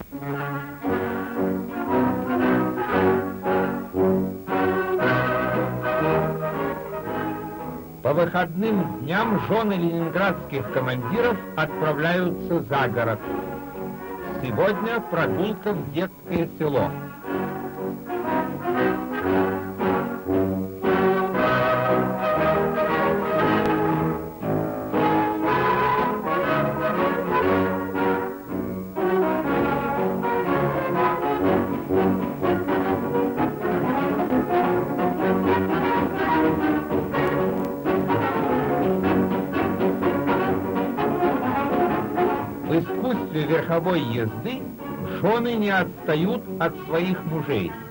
По выходным дням жены ленинградских командиров отправляются за город. Сегодня прогулка в детское село. В искусстве верховой езды жены не отстают от своих мужей.